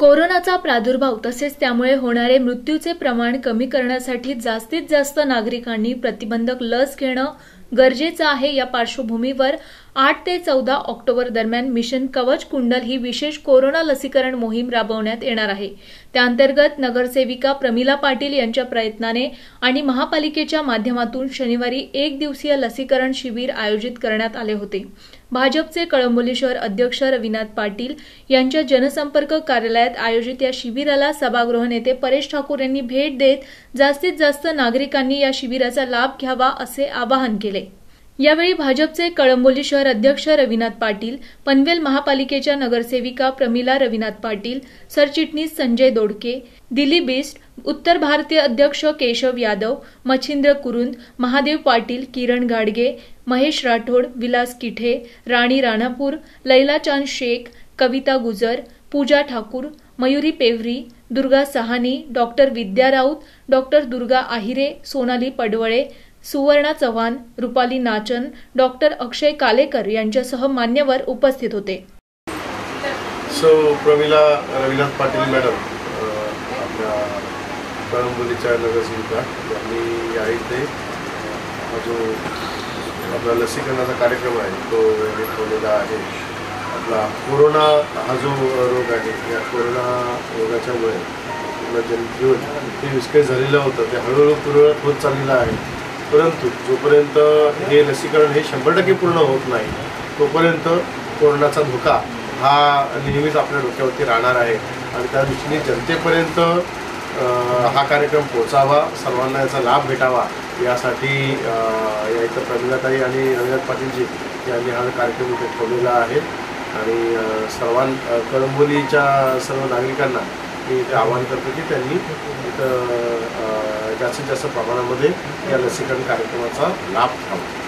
कोरोनाचा प्रादुर्भाव तसेच त्यामुळे होणारे मृत्यूचे प्रमाण कमी करण्यासाठी जास्तीत जास्त नागरिकांनी प्रतिबंधक लस घेणं गरजेचं आहे। या पार्श्वभूमीवर 8 ते 14 ऑक्टोबर दरम्यान मिशन कवच कुंडल ही विशेष कोरोना लसीकरण मोहीम राबवण्यात येणार आहे। त्याअंतर्गत नगरसेविका प्रमिला पाटील यांच्या प्रयत्नाने आणि महापालिकेच्या माध्यमातून शनिवारी एक दिवसीय लसीकरण शिबिर आयोजित करण्यात आले होते। भाजपचे कळंबोली शहर अध्यक्ष रविनाथ पाटील यांच्या जनसंपर्क कार्यालयात आयोजित या शिबिराला सभागृह नेते परेश ठाकूर यांनी भेट देत जास्तीत जास्त नागरिकांनी या शिबिराचा लाभ घ्यावा असे आवाहन केले। यावेळी भाजपचे कळंबोली शहर अध्यक्ष रविनाथ पाटील, पनवेल महापालिकेच्या नगरसेविका प्रमिला रविनाथ पाटील, सरचिटणीस संजय दोडके, दिलीप बिस्ट, उत्तर भारतीय अध्यक्ष Keshav Yadav, Machhindra Kurund, Mahadev Patil, Kiran Gadge, Mahesh Rathod, Vilas Kithe, Rani Ranapur, Laila Chand Shaikh, Kavita Gujar, Pooja Thakur, Mayuri Pevari, Durga Sahani, doctor Vidya Raut, doctor Durga Ahire, Sonali Padwal, Suvarna Chavan, Rupali Nachan, doctor Akshay Kalekar यांच्यासह मान्यवर उपस्थित होते। प्रमिला रविनाथ पाटील मॅडम आपल्या कळंबोलीच्या नगरसेविका यांनी या इथे जो आपला लसीकरणाचा कार्यक्रम आहे तो ठेवलेला आहे। आपला कोरोना हा जो रोग आहे, या कोरोना रोगाच्यामुळे पूर्ण जनजीवन ते विस्कळीत झालेलं होतं, ते हळूहळू पूर्ववत होत चाललेलं आहे। परंतु जोपर्यंत हे लसीकरण हे 100% पूर्ण होत नाही तोपर्यंत कोरोनाचा धोका हा नेहमीच आपल्या डोक्यावरती राहणार आहे आणि त्या दृष्टीने जनतेपर्यंत हा कार्यक्रम पोहोचावा, सर्वांना याचा लाभ भेटावा यासाठी या इथं प्रमिलाताई आणि रविनाथ पाटीलजी यांनी हा कार्यक्रम इथे ठेवलेला आहे। आणि कळंबोलीच्या सर्व नागरिकांना मी इथे आवाहन करतो की त्यांनी इथं जास्तीत जास्त प्रमाणामध्ये या लसीकरण कार्यक्रमाचा लाभ घ्यावा।